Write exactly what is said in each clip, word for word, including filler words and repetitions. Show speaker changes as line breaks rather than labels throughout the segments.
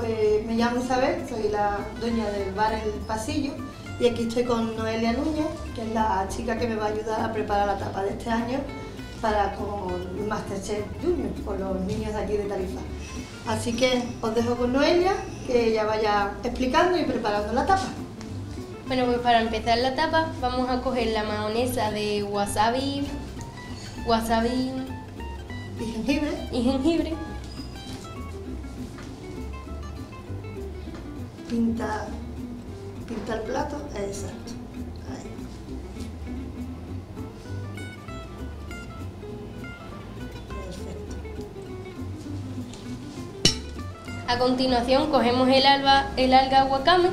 Pues me llamo Isabel, soy la dueña del bar El Pasillo y aquí estoy con Noelia Núñez, que es la chica que me va a ayudar a preparar la tapa de este año para con Masterchef Junior, con los niños de aquí de Tarifa. Así que os dejo con Noelia, que ella vaya explicando y preparando la tapa.
Bueno, pues para empezar la tapa vamos a coger la mayonesa de wasabi, wasabi
Y jengibre.
y jengibre.
Pinta, pinta el plato, exacto. Ahí. Perfecto.
A continuación cogemos el, alba, el alga wakame.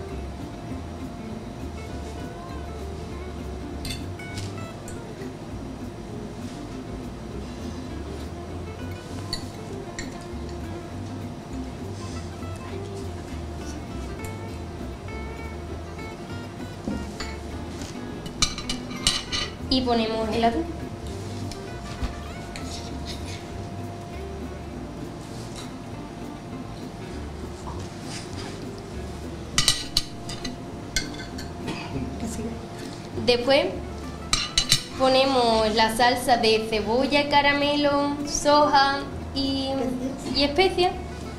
Y ponemos el atún. Después ponemos la salsa de cebolla, caramelo, soja y, y especias.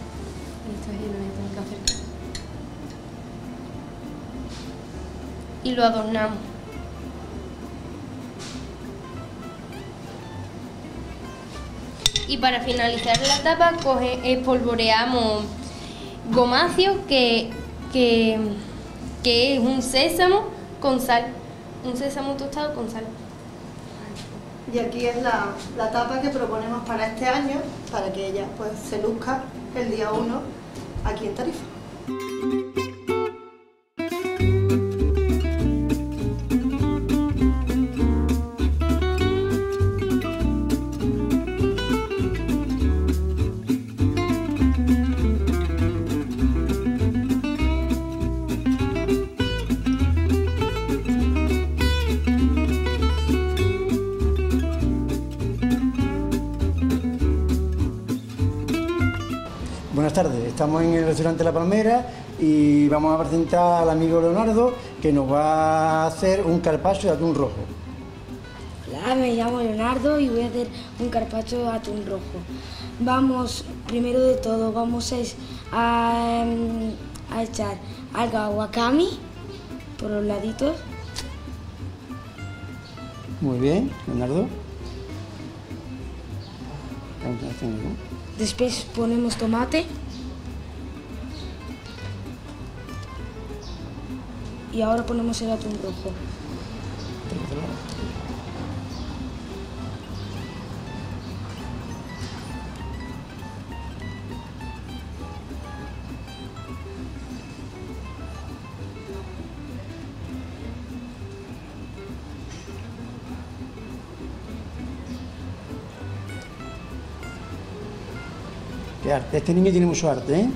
Y lo adornamos. Y para finalizar la tapa coge, espolvoreamos gomacio, que, que, que es un sésamo con sal, un sésamo tostado con sal.
Y aquí es la, la tapa que proponemos para este año, para que ella pues se luzca el día uno aquí en Tarifa.
Buenas tardes, estamos en el restaurante La Palmera y vamos a presentar al amigo Leonardo, que nos va a hacer un carpaccio de atún rojo.
Hola, me llamo Leonardo y voy a hacer un carpaccio de atún rojo. Vamos, primero de todo, vamos a, a echar alga wakame por los laditos.
Muy bien, Leonardo.
Después ponemos tomate. Y ahora ponemos el atún rojo.
Qué arte, este niño tiene mucho arte, ¿eh?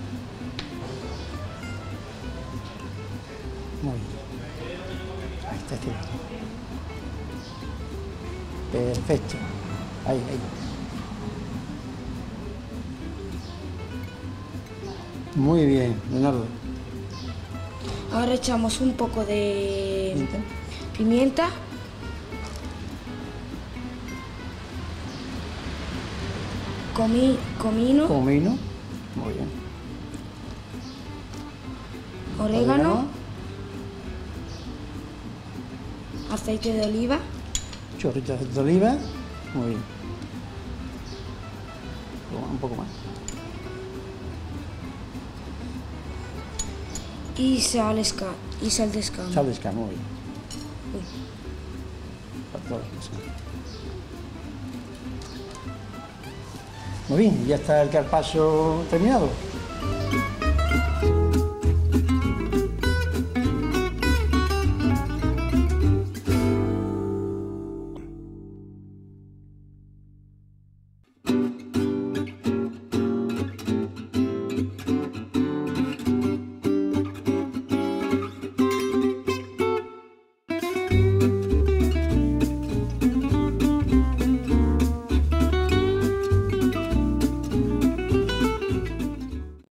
Muy bien. Ahí está este otro. Perfecto. Ahí, ahí. Muy bien, Leonardo.
Ahora echamos un poco de
¿Pimienta?
pimienta. Comi, comino,
Comino. Muy bien.
orégano, aceite de oliva,
Chorritos de oliva. Muy bien. Un poco más.
y sal, esca, y sal de escama.
Sal de escama, muy bien.
Uy.
Para todas las cosas. Muy bien, ya está el carpaccio terminado.